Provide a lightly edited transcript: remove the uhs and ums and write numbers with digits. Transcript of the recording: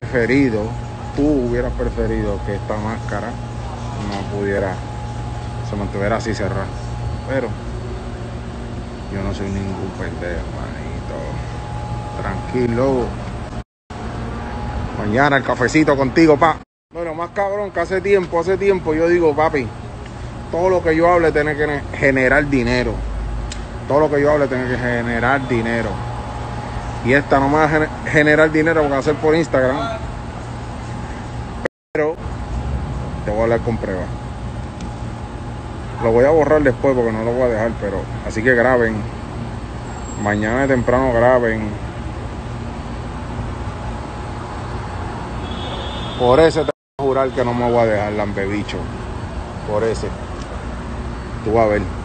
preferido, tú hubieras preferido que esta máscara no pudiera, se mantuviera así cerrada. Pero yo no soy ningún pendejo, manito. Tranquilo. Mañana el cafecito contigo, pa. Bueno, más cabrón que hace tiempo yo digo, papi, todo lo que yo hable tiene que generar dinero. Todo lo que yo hable tiene que generar dinero. Y esta no me va a generar dinero, porque va a ser por Instagram. Pero te voy a hablar con pruebas. Lo voy a borrar después porque no lo voy a dejar, pero así que graben. Mañana de temprano graben. Por ese te voy a jurar que no me voy a dejar, lambebicho. Por ese. Tú vas a ver.